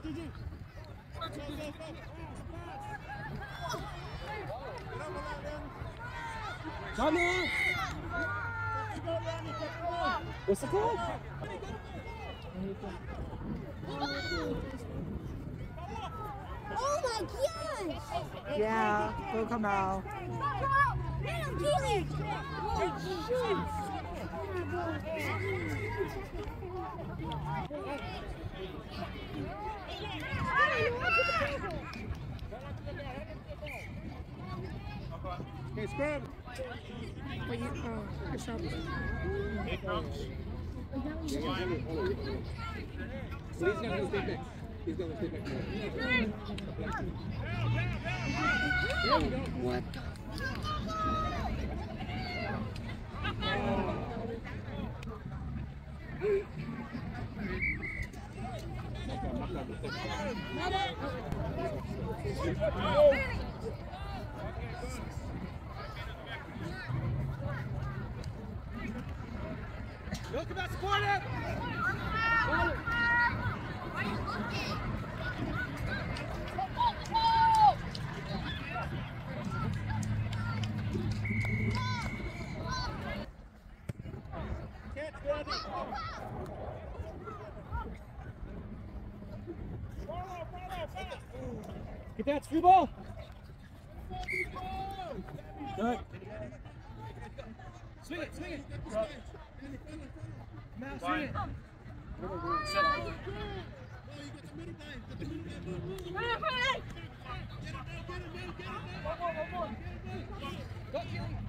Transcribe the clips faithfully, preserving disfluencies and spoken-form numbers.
Come on! What's the call? Oh my gosh! Yeah, go come out. I don't get it! Okay, scrub. Wait, you, uh, good shot. Hey, coach. He's gonna stay back. He's gonna stay back. What? Look about support it! Get that screwball! Good. Swing it, swing it! Now swing it! Go, Keely!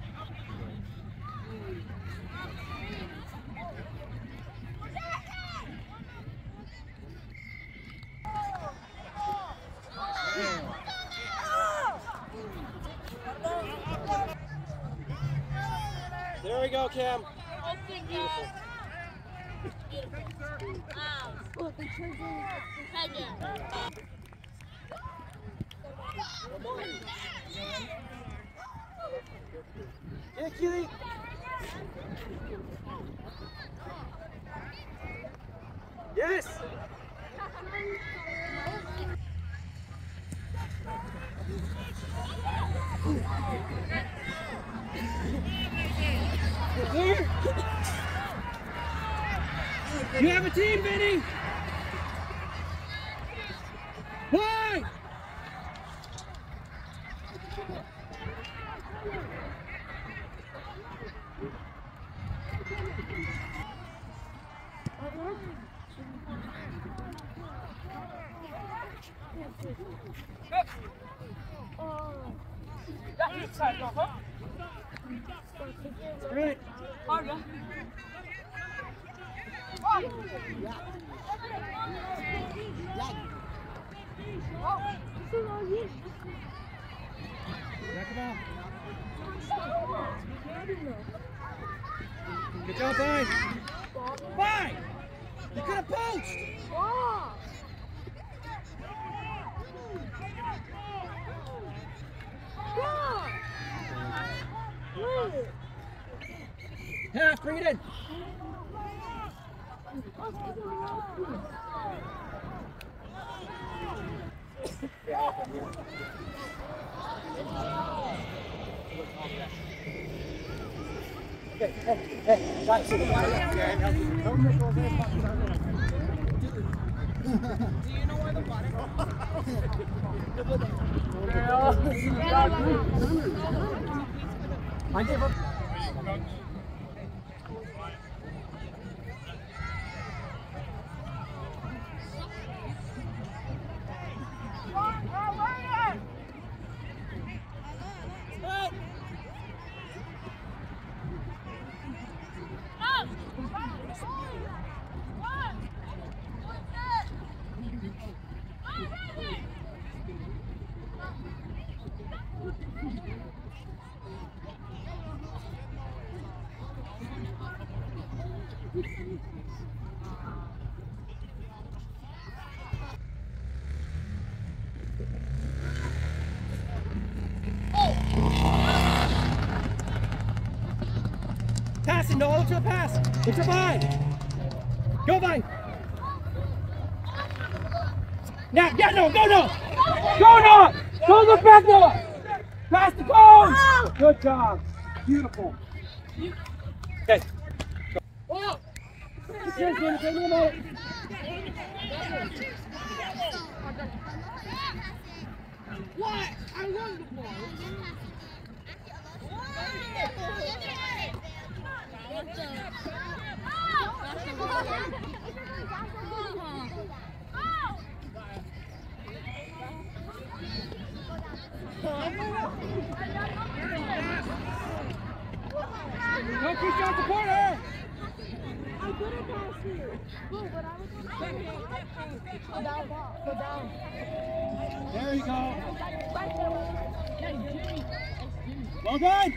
There we go, Cam. Beautiful. Look, they turned Yeah, Keely. Yes. You have a team, Vinny. Why? Great. Good job, Bye. Bye. You could have poached. Half, bring it in. Hey, hey, hey, right, so the water. Do you know where the water I gave up. Pass it, Noah, look to the pass. Look to Vine. Go, Vine. Now, yeah, no, go, no! Go, Noah! Don't look back, Noah! Pass the cone! Good job. Beautiful. Okay. Whoa! Cheers, man. Take me a moment. What? I won the ball. Go, Keisha, support her! I couldn't pass you. No, but I was go down, go down. There you go. Well done!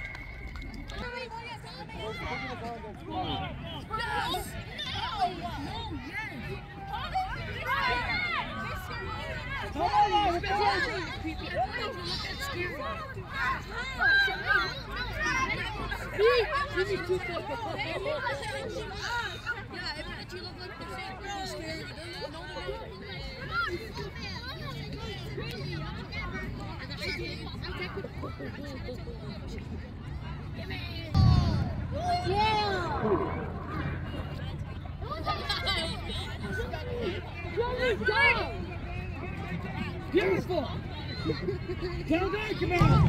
Beautiful! Tell that, come on!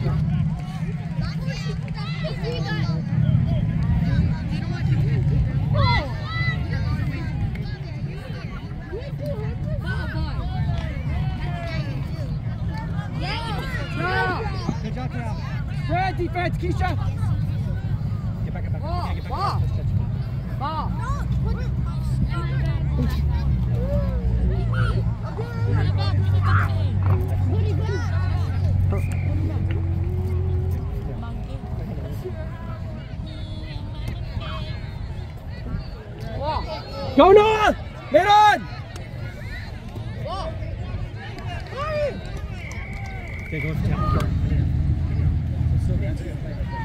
Good job, Cal. Spread defense, Keisha! Get back, get back. Ball, get back. Ball. Ball. Go, Noah! Get on! Okay, go with the count.